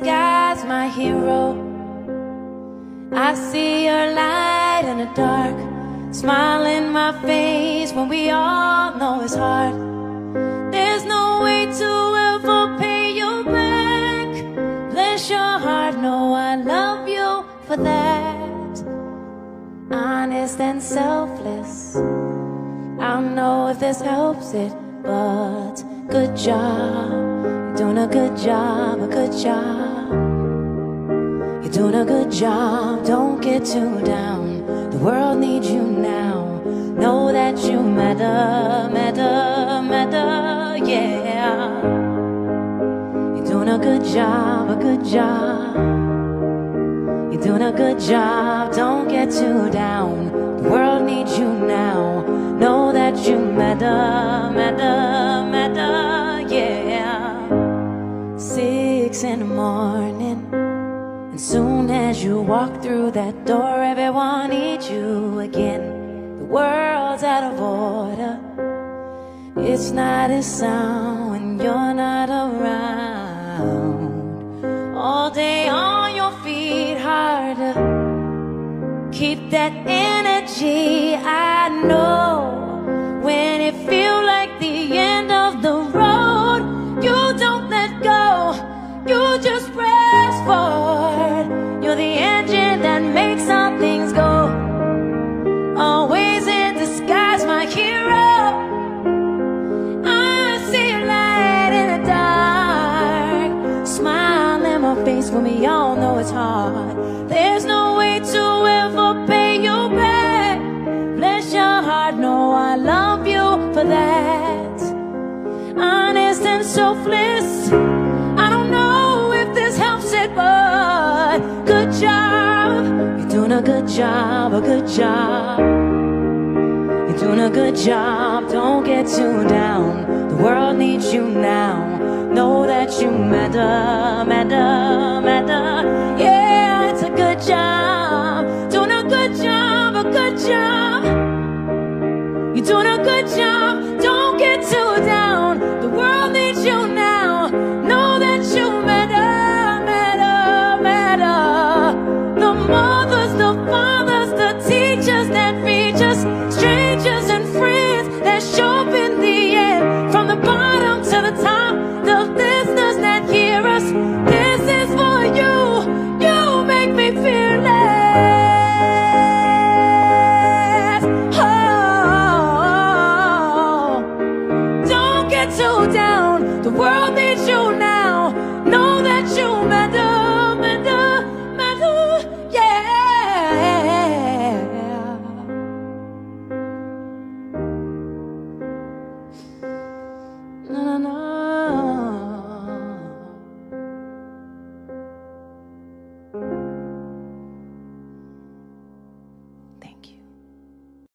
sky's my hero. I see your light in the dark, smile in my face when we all know it's hard. There's no way to ever pay you back. Bless your heart, know I love you for that. Honest and selfless, I don't know if this helps it, but good job, you're doing a good job, a good job. You're doing a good job, don't get too down. The world needs you now. Know that you matter, matter, matter, yeah. You're doing a good job, a good job. You're doing a good job, don't get too down. The world needs you now. Know that you matter, matter, matter, yeah. 6 in the morning, and soon as you walk through that door, everyone needs you again. The world's out of order, it's not as sound when you're not around. All day on your feet, harder. Keep that energy, I know. When it feels like the end of the road, you don't let go, you just press forward. You're the engine that makes all things go. Always in disguise, my hero. I see a light in the dark, smile in my face when we all know it's hard. There's no way to ever pay you back. Bless your heart, know I love you for that. Honest and selfless, I don't know if this helps it, but good job, you're doing a good job, a good job. You're doing a good job, don't get too down. The world needs you now. Know that you matter, matter, matter.